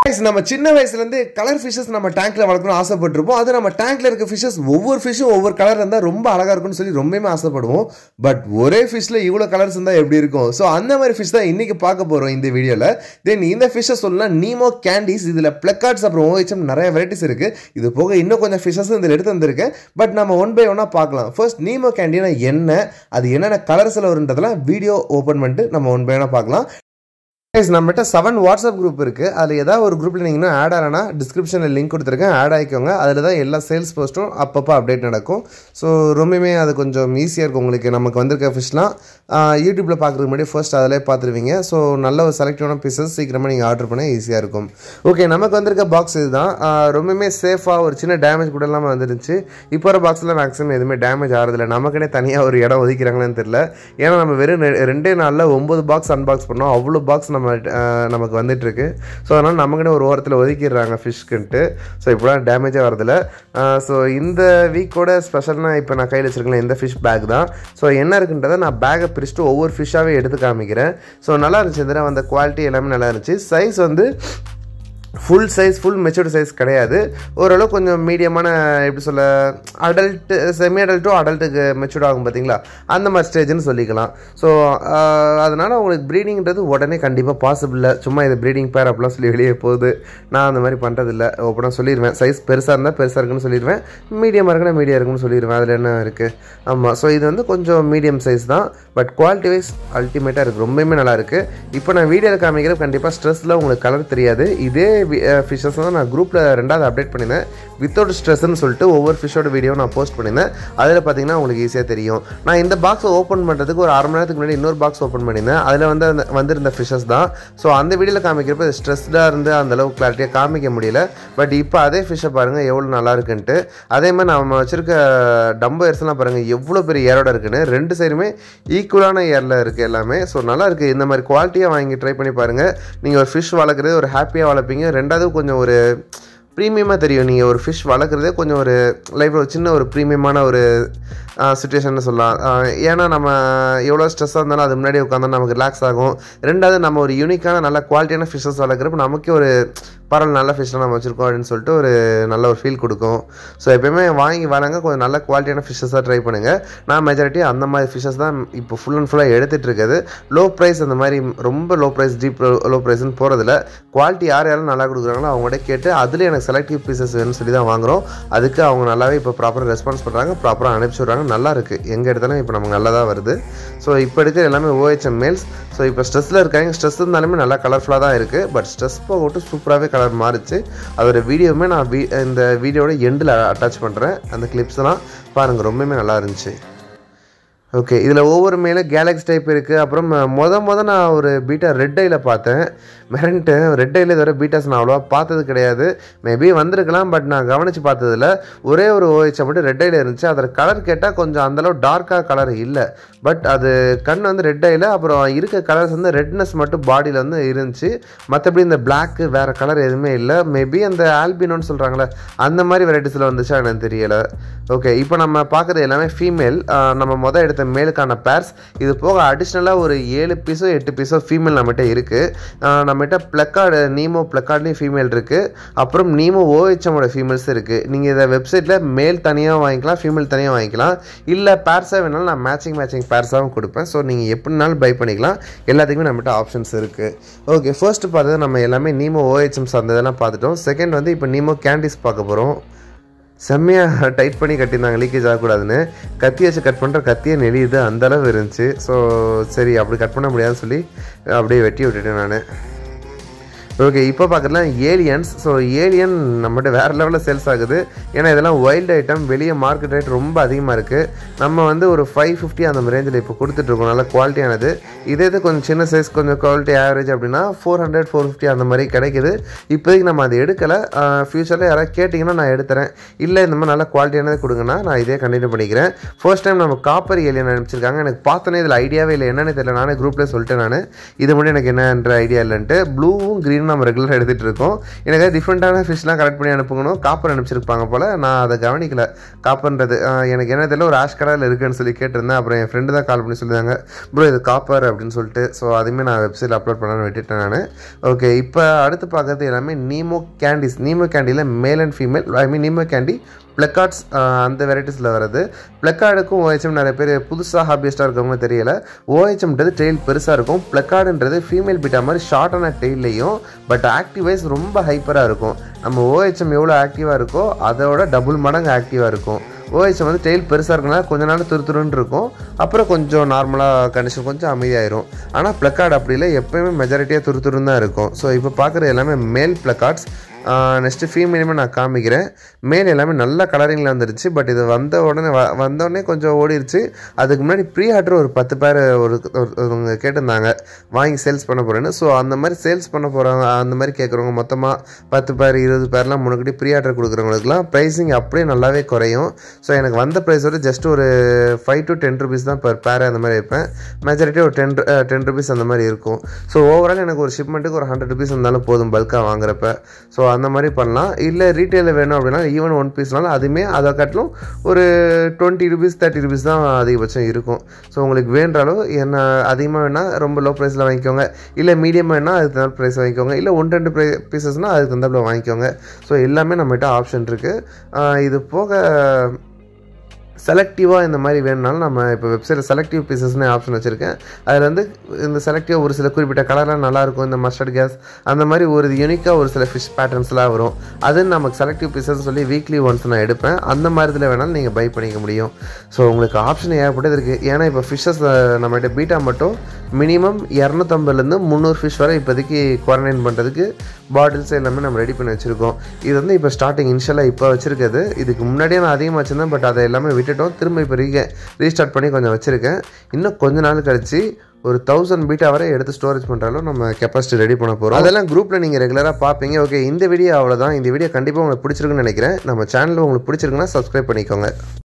நம்ம சின்ன வயசுல இருந்து கலர் ஃபிஷஸ் நம்ம டேங்க்ல வளர்க்கணும்னு ஆசைப்பட்டிருப்போம். அது நம்ம டேங்க்ல இருக்க ஃபிஷஸ் ஒவ்வொரு ஃபிஷும் ஒவ்வொரு கலர் இருந்தா ரொம்ப அழகா இருக்கும்னு சொல்லி ரொம்பவே ஆசைப்படுவோம். பட் ஒரே ஃபிஷ்ல இவ்வளவு கலர்ஸ் இருந்தா எப்படி இருக்கும்? ஸோ அந்த மாதிரி ஃபிஷ் தான் இன்னைக்கு பார்க்க போறோம் இந்த வீடியோல. தென் இந்த ஃபிஷஸ் சொல்லலாம் நீமோ கேண்டிஸ். இதுல பிளக்கார்ட்ஸ் அப்புறம் OHM நிறைய வெரைட்டிஸ் இருக்கு. இது போக இன்னும் கொஞ்சம் ஃபிஷஸ் இதில் எடுத்து வந்திருக்கேன். பட் நம்ம ஒன் பை ஒன்னா பார்க்கலாம். ஃபர்ஸ்ட் நீமோ கேண்டினா என்ன, அது என்னென்ன கலர்ஸ்ல வருன்றதெல்லாம் வீடியோ ஓப்பன் பண்ணிட்டு நம்ம ஒன் பை ஒன்னா பார்க்கலாம். நம்மகிட்ட 7 வாட்ஸ்அப் குரூப் இருக்குது. அதில் ஏதாவது ஒரு குரூப்பில் நீங்கள் இன்னும் ஆட் ஆனா டிஸ்கிரிப்ஷனில் லிங்க் கொடுத்துருக்கேன், ஆட் ஆகிக்கோங்க. அதில் தான் எல்லா சேல்ஸ் போஸ்ட்டும் அப்பப்போ அப்டேட் நடக்கும். ஸோ ரொம்பவுமே அது கொஞ்சம் ஈஸியாக இருக்கும் உங்களுக்கு. நமக்கு வந்திருக்க ஃபிஷ்லாம் யூடியூப்பில் பார்க்குறதுக்கு முன்னாடி ஃபர்ஸ்ட் அதிலே பார்த்துருவீங்க. ஸோ நல்ல ஒரு செலக்டிவான பீசஸ் சீக்கிரமாக நீங்கள் ஆர்டர் பண்ண ஈஸியாக இருக்கும். ஓகே, நமக்கு வந்திருக்க பாக்ஸ் இதுதான். ரொம்பவுமே சேஃபாக ஒரு சின்ன டேமேஜ் கூட இல்லாமல் வந்துருந்துச்சு. இப்போ ஒரு பாக்ஸில் மேக்ஸிமம் எதுவுமே டேமேஜ் ஆகிறதில்ல. நமக்குன்னே தனியாக ஒரு இடம் ஒதுக்கிறாங்கன்னு தெரியல. ஏன்னா நம்ம வெறும் 2 நாளில் 9 பாக்ஸ் அன்பாக்ஸ் பண்ணோம். அவ்வளோ பாக்ஸ் நமக்கு வந்துட்டுருக்கு. ஸோ அதனால் நமக்குன்னு ஒரு ஓரத்தில் ஒதுக்கிடுறாங்க ஃபிஷ்க்குன்ட்டு. ஸோ இப்போலாம் டேமேஜாக வரதில்ல. ஸோ இந்த வீக்கோட ஸ்பெஷல்னால் இப்போ நான் கையில் வச்சுருக்கேன் இந்த ஃபிஷ் பேக் தான். ஸோ என்ன இருக்குன்றதை நான் பேக்கை பிரிச்சுட்டு ஒவ்வொரு ஃபிஷ்ஷாகவே எடுத்து காமிக்கிறேன். ஸோ நல்லா இருந்துச்சு. இதில் வந்த குவாலிட்டி எல்லாமே நல்லா இருந்துச்சு. சைஸ் வந்து full size, full matured size கிடையாது. ஓரளவு கொஞ்சம் மீடியமான, எப்படி சொல்ல, அடல்ட்டு, செமி அடல்ட்டும் அடல்ட்டுக்கு மெச்சூர்ட் ஆகும் பார்த்தீங்களா, அந்த மாதிரி ஸ்டேஜ்னு சொல்லிக்கலாம். ஸோ அதனால் உங்களுக்கு ப்ரீடிங்கிறது உடனே கண்டிப்பாக பாசிபிள் இல்லை. சும்மா இது ப்ரீடிங் பேர் அப்படிலாம் சொல்லி வெளியே போகுது. நான் அந்த மாதிரி பண்ணுறதில்ல. ஓப்பனாக சொல்லிடுவேன். சைஸ் பெருசாக இருந்தால் பெருசாக இருக்குன்னு சொல்லிடுவேன், மீடியமாக இருக்குன்னா மீடியம் இருக்குன்னு சொல்லிடுவேன். அதில் என்ன இருக்குது? ஆமாம். ஸோ இது வந்து கொஞ்சம் மீடியம் சைஸ் தான். பட் குவாலிட்டி வைஸ் அல்டிமேட்டாக இருக்குது. ரொம்பவுமே நல்லாயிருக்கு. இப்போ நான் வீடியோவில் காமிக்கிறது கண்டிப்பாக ஸ்ட்ரெஸ்ஸில் உங்களுக்கு கலர் தெரியாது. இதே ஃபிஷஸ் தான் நான் குரூப்பில் 2வது அப்டேட் பண்ணியிருந்தேன். வித்தவுட் ஸ்ட்ரெஸ்ன்னு சொல்லிட்டு ஒவ்வொரு ஃபிஷ்ஷோட வீடியோ நான் போஸ்ட் பண்ணியிருந்தேன். அதில் பார்த்தீங்கன்னா உங்களுக்கு ஈஸியாக தெரியும். நான் இந்த பாக்ஸை ஓப்பன் பண்ணுறதுக்கு ஒரு 1/2 மணி நேரத்துக்கு முன்னாடி இன்னொரு பாக்ஸ் ஓப்பன் பண்ணியிருந்தேன். அதில் வந்திருந்த ஃபிஷஸ் தான். ஸோ அந்த வீடியோவில் காமிக்கிறப்ப ஸ்ட்ரெஸ்டாக இருந்து அந்தளவுக்கு கிளாரிட்டியாக காமிக்க முடியல. பட் இப்போ அதே ஃபிஷ்ஷை பாருங்கள் எவ்வளோ நல்லா இருக்குன்ட்டு. அதே மாதிரி நம்ம வச்சுருக்க டம்போ ஏர்ஸ்லாம் பாருங்கள் எவ்வளோ பெரிய ஏரோட இருக்குன்னு. 2 சைடுமே ஈக்குவலான ஏரில் இருக்குது எல்லாமே. ஸோ நல்லா இருக்குது. இந்த மாதிரி குவாலிட்டியாக வாங்கி ட்ரை பண்ணி பாருங்கள். நீங்கள் ஒரு ஃபிஷ் வளர்க்குறது ஒரு ஹாப்பியாக வளர்ப்பீங்க. 2வது கொஞ்சம் ஒரு ப்ரீமியமாக தெரியும். நீங்கள் ஒரு ஃபிஷ் வளர்க்குறதே கொஞ்சம் ஒரு லைஃப்பில் ஒரு சின்ன ஒரு ப்ரீமியமான ஒரு சிச்சுவேஷன் சொல்லலாம். ஏன்னா நம்ம எவ்வளோ ஸ்ட்ரெஸ்ஸாக இருந்தாலும் அது முன்னாடி உட்காந்தா நமக்கு ரிலாக்ஸ் ஆகும். 2வது நம்ம ஒரு யூனிக்கான நல்ல குவாலிட்டியான ஃபிஷ்ஷஸ் வளர்க்குறப்ப நமக்கே ஒரு பரவாயில்ல, நல்ல ஃபிஷ்ஷாக நம்ம வச்சுருக்கோம் அப்படின்னு சொல்லிட்டு ஒரு நல்ல ஒரு ஃபீல் கொடுக்கும். ஸோ எப்போயுமே வாங்கி வளங்க கொஞ்சம் நல்ல குவாலிட்டியான ஃபிஷ்ஷஸாக ட்ரை பண்ணுங்கள். நான் மெஜாரிட்டி அந்த மாதிரி ஃபிஷ்ஷஸ் தான் இப்போ ஃபுல் அண்ட் ஃபுல்லாக எடுத்துகிட்டு இருக்குது. லோ ப்ரைஸ் அந்த மாதிரி ரொம்ப லோ ப்ரைஸ் டீப் லோ ப்ரைஸ்ன்னு போகிறதில்ல. குவாலிட்டி யாரும் நல்லா கொடுக்குறாங்களோ அவங்கள்ட்ட கேட்டு அதில் எனக்கு செலக்டிவ் பீசஸ் வேணும்னு சொல்லி தான் வாங்குகிறோம். அதுக்கு அவங்க நல்லாவே இப்போ ப்ராப்பராக ரெஸ்பான்ஸ் பண்ணுறாங்க, ப்ராப்பராக அனுப்பிச்சி விட்றாங்க. நல்லா இருக்குது. எங்கே எடுத்தாலும் இப்போ நமக்கு நல்லா தான் வருது. ஸோ இப்போ எடுத்து எல்லாமே OHM மேல்ஸ். ஸோ இப்போ ஸ்ட்ரெஸ்ஸில் இருக்காங்க. ஸ்ட்ரெஸ் இருந்தாலுமே நல்லா கலர்ஃபுல்லாக தான் இருக்குது. பட் ஸ்ட்ரெஸ் போட்டு சூப்பராகவே கலர் மாறிச்சு. அதோட வீடியோவுமே நான் இந்த வீடியோட எண்டில் அட்டாச் பண்ணுறேன். அந்த கிளிப்ஸ்லாம் பாருங்கள், ரொம்பவுமே நல்லா இருந்துச்சு. ஓகே, இதில் ஒவ்வொரு மேலே கேலக்ஸி டைப் இருக்குது. அப்புறம் நான் ஒரு பீட்டா ரெட் ஐயில் பார்த்தேன். மெரண்ட்டு ரெட் ஐயில் இதுவரை பீட்டாஸ் நான் அவ்வளோவா பார்த்தது கிடையாது. மேபி வந்திருக்கலாம், பட் நான் கவனித்து பார்த்ததில்ல. ஒரே ஒரு OHM மட்டும் ரெட் ஐயில் இருந்துச்சு. அதில் கலர் கேட்டால் கொஞ்சம் அந்தளவு டார்க்காக கலர் இல்லை. பட் அது கண் வந்து ரெட் ஐயில், அப்புறம் இருக்க கலர்ஸ் வந்து ரெட்னஸ் மட்டும் பாடியில் வந்து இருந்துச்சு. மற்றபடி இந்த பிளாக்கு வேறு கலர் எதுவுமே இல்லை. மேபி அந்த ஆல்பினோன்னு சொல்கிறாங்களே அந்த மாதிரி வெரைட்டிஸில் வந்துச்சா எனக்கு தெரியலை. ஓகே, இப்போ நம்ம பார்க்குறது எல்லாமே ஃபீமேல். நம்ம எடுத்த மேலுக்கான பேர்ஸ். இது போக அடிஷ்னலாக ஒரு 7 பீஸோ 8 பீஸோ ஃபீமேல் நம்மகிட்ட இருக்குது. நம்மகிட்ட பிளக்கார்டு, நீமோ பிளக்கார்ட்லேயும் ஃபீமேல் இருக்குது. அப்புறம் நீமோ OHMோட ஃபீமேல்ஸ் இருக்குது. நீங்கள் இதை வெப்சைட்டில் மேல் தனியாக வாங்கிக்கலாம், ஃபீமேல் தனியாக வாங்கிக்கலாம். இல்லை பேர்ஸாக வேணாலும் நான் மேட்சிங் பேர்ஸாகவும் கொடுப்பேன். ஸோ நீங்கள் எப்படினாலும் பை பண்ணிக்கலாம். எல்லாத்துக்குமே நம்மகிட்ட ஆப்ஷன்ஸ் இருக்குது. ஓகே, ஃபர்ஸ்ட்டு பார்த்தது நம்ம எல்லாமே நீமோ OHMs அந்த இதெல்லாம் பார்த்துட்டோம். செகண்ட் வந்து இப்போ நீமோ கேண்டிஸ் பார்க்க போகிறோம். செம்மையாக டைட் பண்ணி கட்டியிருந்தாங்க, லீக்கேஜ் ஆகக்கூடாதுன்னு. கத்தி வச்சு கட் பண்ணுற கத்தியை நெளியுது, அந்தளவு இருந்துச்சு. ஸோ சரி, அப்படி கட் பண்ண முடியாதுன்னு சொல்லி அப்படியே வெட்டி விட்டுட்டேன் நான். ஓகே, இப்போ பார்க்குறதுலாம் ஏலியன்ஸ். ஸோ ஏலியன் நம்மகிட்ட வேறு லெவலில் சேல்ஸ் ஆகுது. ஏன்னா இதெல்லாம் வைல்டு ஐட்டம். வெளியே மார்க்கெட் ரேட் ரொம்ப அதிகமாக இருக்குது. நம்ம வந்து ஒரு 550 அந்த ரேஞ்சில் இப்போ கொடுத்துட்ருக்கோம். நல்ல குவாலிட்டியானது. இதே கொஞ்சம் சின்ன சைஸ், கொஞ்சம் குவாலிட்டி ஆவரேஜ் அப்படின்னா 400 450 அந்த மாதிரி கிடைக்குது. இப்போதைக்கு நம்ம அது எடுக்கலை. ஃப்யூச்சரில் யாராவது கேட்டிங்கன்னா நான் எடுத்துறேன். இல்லை இந்த மாதிரி நல்ல குவாலிட்டியானது கொடுங்கன்னா நான் இதே கண்டினியூ பண்ணிக்கிறேன். ஃபர்ஸ்ட் டைம் நம்ம காப்பர் ஏலியன் அனுப்பிச்சிருக்காங்க. எனக்கு பார்த்தோன்னே இதில் ஐடியாவே இல்லை, என்னென்னு தெரியல. நானே குரூப்லேயே சொல்லிட்டேன். நான் இது மட்டும் எனக்கு என்னன்ற ஐடியா இல்லைன்ட்டு. ப்ளூவும் க்ரீன் தான் நம்ம ரெகுலராக எடுத்துகிட்டு இருக்கோம். எனக்கு டிஃப்ரெண்ட்டான ஃபிஷ்லாம் கலெக்ட் பண்ணி அனுப்புங்கணும். காப்பர் அனுப்பிச்சிருப்பாங்க போல், நான் அதை கவனிக்கல. காப்பர்ன்றது எனக்கு என்ன தெரியல, ஒரு ஆஷ் கலரில் இருக்குன்னு சொல்லி கேட்டிருந்தேன். அப்புறம் என் ஃப்ரெண்டு தான் கால் பண்ணி சொல்லியிருந்தாங்க, ப்ரோ இது காப்பர் அப்படின்னு சொல்லிட்டு. ஸோ அதுவுமே நான் வெப்சைட்டில் அப்லோட் பண்ணலான்னு விட்டுட்டேன் நான். ஓகே, இப்போ அடுத்து பார்க்குறது எல்லாமே நீமோ கேண்டிஸ். நீமோ கேண்டியில் male and female, I mean Nemo candy plakats அந்த வெரைட்டிஸில் வருது. பிளக்கார்டுக்கும் OHM நிறைய பேர் புதுசாக ஹாபியஸ்ட்டாக இருக்கவங்க தெரியல. OHMன்றது டெய்ல் பெருசாக இருக்கும், பிளக்கார்டுன்றது ஃபீமேல் பீட்டா மாதிரி ஷார்ட்டான டெய்லையும் பட் ஆக்டிவ் வைஸ் ரொம்ப ஹைப்பராக இருக்கும். நம்ம OHM எவ்வளோ ஆக்டிவாக இருக்கோ அதோட டபுள் மடங்கு ஆக்டிவாக இருக்கும். OHM வந்து டெய்ல் பெருசாக இருக்குன்னா கொஞ்ச நாள் துருத்துருன்னு இருக்கும், அப்புறம் கொஞ்சம் நார்மலாக கண்டிஷன் கொஞ்சம் அமைதியாயிரும். ஆனால் பிளக்கார்டு அப்படி இல்லை, எப்போயுமே மெஜாரிட்டியாக துருத்துருன்னு தான் இருக்கும். ஸோ இப்போ பார்க்குறது எல்லாமே மேல் பிளக்கார்ட்ஸ். நெக்ஸ்ட்டு ஃபீமேலுமே நான் காமிக்கிறேன். மேல் எல்லாமே நல்ல கலரிங்கில் வந்துருச்சு. பட் இது வந்தோடனே கொஞ்சம் ஓடிடுச்சு. அதுக்கு முன்னாடி ப்ரீ ஆர்டர் ஒரு 10 பேர் ஒருவங்க கேட்டிருந்தாங்க வாங்கி சேல்ஸ் பண்ண போகிறேன்னு. ஸோ அந்த மாதிரி சேல்ஸ் பண்ண போகிறவங்க, அந்த மாதிரி கேட்குறவங்க மொத்தமாக 10 பேர் 20 பேர்லாம் முன்னாடி ப்ரீ ஆர்டர் கொடுக்குறவங்களுக்குலாம் ப்ரைஸிங் அப்படியே நல்லாவே குறையும். ஸோ எனக்கு வந்த ப்ரைஸோட ஜஸ்ட் ஒரு 5 to 10 rupees தான் பர் பேர் அந்த மாதிரி வைப்பேன். மெஜாரிட்டியாக ஒரு 10 rupees அந்த மாதிரி இருக்கும். ஸோ ஓவரால் எனக்கு ஒரு ஷிப்மெண்ட்டுக்கு ஒரு 100 rupees இருந்தாலும் போதும் பல்காக வாங்குறப்ப. ஸோ அந்த மாதிரி பண்ணலாம். இல்லை ரீட்டெயிலில் வேணும் அப்படின்னா ஈவன் 1 pieceனாலும் அதுவுமே அதை காட்டிலும் ஒரு 20 rupees 30 rupees தான் அதிகபட்சம் இருக்கும். ஸோ உங்களுக்கு வேண்ட அளவு என்ன அதிகமாக வேணால் ரொம்ப லோ ப்ரைஸில் வாங்கிக்கோங்க, இல்லை மீடியமாக வேணால் அதுக்கு தகுந்த ப்ரைஸ் வாங்கிக்கோங்க, இல்லை 1-2 பீசஸ்னால் அதுக்கு தகுந்தாப்புல வாங்கிக்கோங்க. ஸோ எல்லாமே நம்மகிட்ட ஆப்ஷன் இருக்குது. இது போக செலக்டிவாக இந்த மாதிரி வேணுனாலும் நம்ம இப்போ வெப்சைட்டில் செலக்டிவ் பீசஸ்னு ஆப்ஷன் வச்சுருக்கேன். அதில் வந்து இந்த செலக்டிவாக ஒரு சில குறிப்பிட்ட கலர்லாம் நல்லாயிருக்கும், இந்த மஸ்டர்ட் கேஸ் அந்த மாதிரி ஒரு யூனிக்காக ஒரு சில ஃபிஷ் பேட்டர்ன்ஸ்லாம் வரும். அது நமக்கு செலக்டிவ் பீசஸ் சொல்லி வீக்லி ஒன்ஸ் நான் எடுப்பேன். அந்த மாதிரி இதில் வேணாலும் நீங்கள் பை பண்ணிக்க முடியும். ஸோ உங்களுக்கு ஆப்ஷன் ஏகப்பட்டது இருக்குது. ஏன்னா இப்போ ஃபிஷ்ஷஸ் நம்மகிட்ட பீட்டா மட்டும் மினிமம் 250லேருந்து 300 ஃபிஷ் வரை இப்போதைக்கு குவாரண்டைன் பண்ணுறதுக்கு பாட்டில்ஸ் எல்லாமே நம்ம ரெடி பண்ணி வச்சுருக்கோம். இது வந்து இப்போ ஸ்டார்டிங் இனிஷியலாக இப்போ வச்சுருக்குது. இதுக்கு முன்னாடியே நான் அதிகமாக வச்சுருந்தேன், பட் அதை எல்லாமே விட்டுட்டோம். திரும்ப இப்போ ரீஸ்டார்ட் பண்ணி கொஞ்சம் வச்சுருக்கேன். இன்னும் கொஞ்ச நாள் கழிச்சு ஒரு 1000 பீட்டா வரை எடுத்து ஸ்டோரேஜ் பண்ணுறாலும் நம்ம கெப்பாசிட்டி ரெடி பண்ண போகிறோம். அதெல்லாம் குரூப்பில் நீங்கள் ரெகுலராக பார்ப்பீங்க. ஓகே, இந்த வீடியோ அவ்வளோதான். இந்த வீடியோ கண்டிப்பாக உங்களுக்கு பிடிச்சிருக்குன்னு நினைக்கிறேன். நம்ம சேனலில் உங்களுக்கு பிடிச்சிருக்குன்னா சப்ஸ்கிரைப் பண்ணிக்கோங்க.